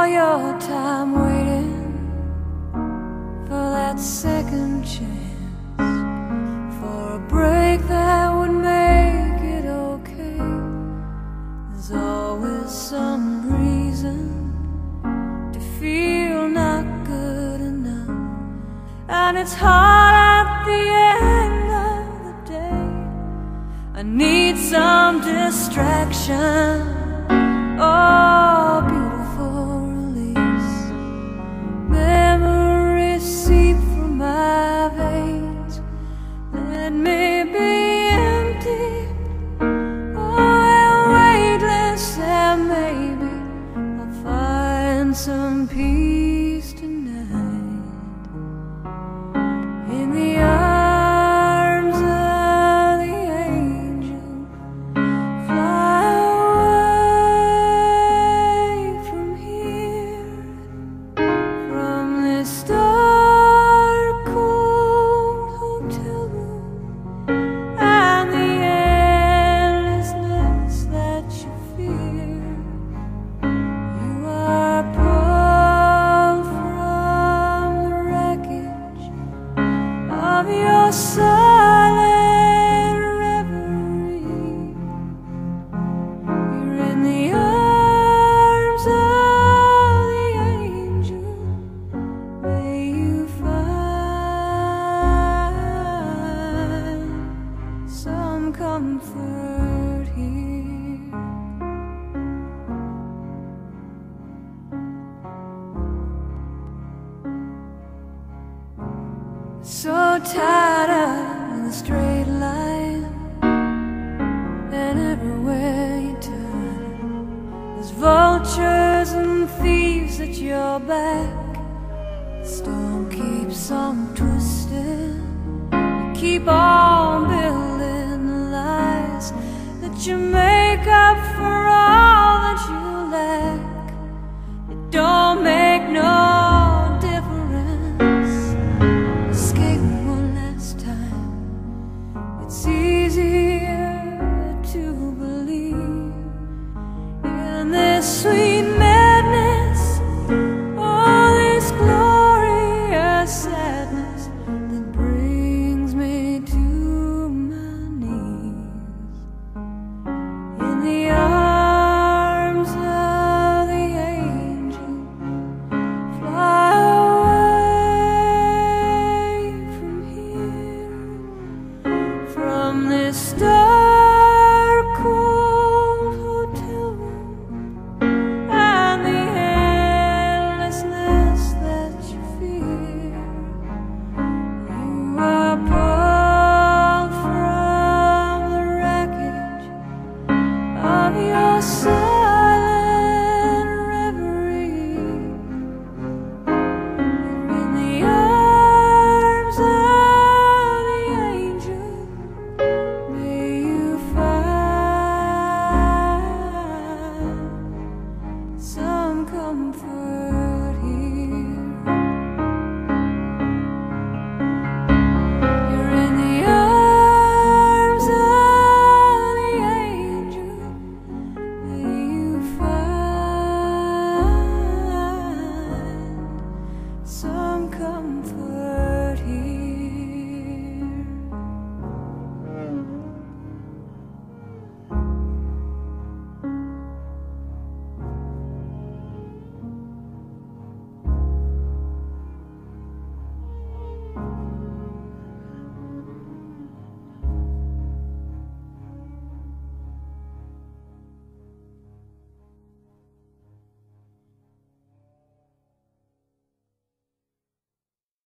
all your time waiting for that second chance, for a break that would make it okay. There's always some reason to feel not good enough, and it's hard at the end of the day. I need some distraction. Oh, beautiful release. Memories seep from my veins. Let me be empty, oh, weightless, and maybe I'll find some peace tonight in the arms of the angel. Fly away from here, from this dark, cold hotel room, and the endlessness that you fear. You are pulled from the wreckage of your silent reverie. You're in the arms of the angel. May you find some comfort here. So tired of the straight line, and everywhere you turn, there's vultures and thieves at your back. The storm keeps on twisting. You keep on building the lies that you make up for all that you lack. It don't make no difference. Escape one last time. It's easier to believe in this sweet madness, all this glorious sadness that brings me to my knees in the arms of the angel. Fly away from here, from this dark, cold hotel room, and the endlessness that you fear. You are pulled from the wreckage of your silent reverie. You're in the arms of the angel. May you find some comfort here. You're in the arms of the angel. May you find some comfort here.